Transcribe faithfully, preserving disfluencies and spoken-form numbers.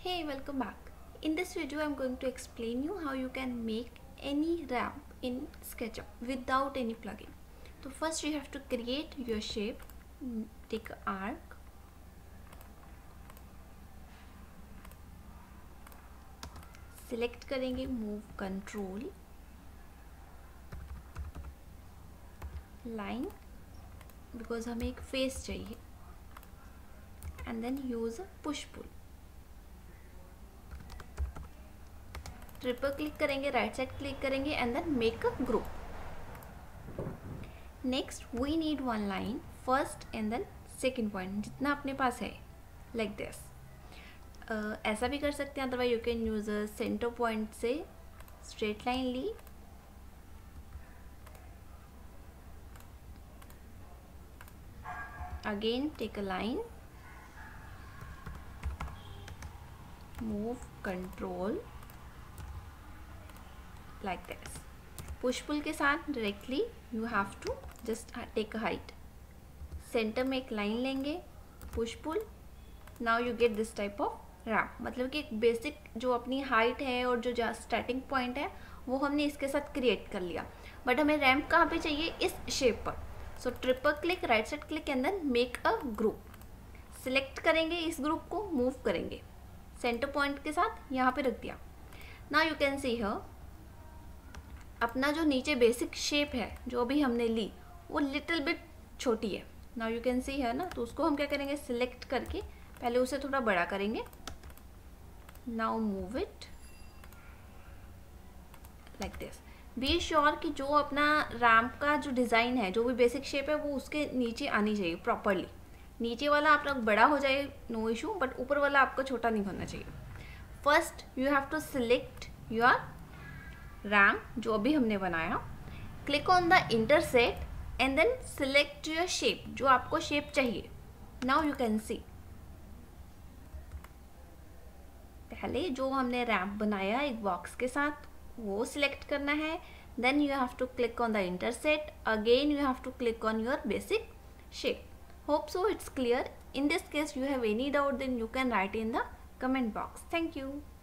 Hey, welcome back. In this video I'm going to explain you how you can make any ramp in SketchUp without any plugin. So first you have to create your shape. Take an arc, select करेंगे, move control, line because हमें एक face चाहिए, and then use a push pull. Triple click करेंगे, right side click करेंगे and then make a group. Next we need one line first and then second point जितना अपने पास है, like like this. uh, ऐसा भी कर सकते हैं, otherwise you can use a centre point से स्ट्रेट लाइन ली, again take a line, move control like this. Push pull के साथ directly you have to just take a height, centre में एक लाइन लेंगे, push pull, now you get this type of ramp. मतलब कि एक basic जो अपनी हाइट है और जो स्टार्टिंग पॉइंट है वो हमने इसके साथ क्रिएट कर लिया. बट हमें रैम्प कहाँ पे चाहिए? इस शेप पर. So triple click, right side click and then make a group. Select करेंगे इस ग्रुप को, मूव करेंगे, सेंटर पॉइंट के साथ यहाँ पे रख दिया. Now you can see here अपना जो नीचे बेसिक शेप है जो अभी हमने ली वो लिटिल बिट छोटी है. नाउ यू कैन सी है ना, तो उसको हम क्या करेंगे, सिलेक्ट करके पहले उसे थोड़ा बड़ा करेंगे. Now move it like this. Be sure कि जो अपना रैम्प का जो डिज़ाइन है, जो भी बेसिक शेप है, वो उसके नीचे आनी चाहिए प्रॉपरली. नीचे वाला आपका बड़ा हो जाए नो इशू, बट ऊपर वाला आपका छोटा नहीं होना चाहिए. First you have to select your ramp जो अभी हमने बनाया, click on the intersect and then select your shape जो आपको शेप चाहिए. नाउ यू कैन सी पहले जो हमने रैम्प बनाया एक बॉक्स के साथ वो सिलेक्ट करना है. Then you have to click on the intersect, again you have to click on your basic shape. Hope so it's clear. In this case you have any doubt then you can write in the comment box. Thank you.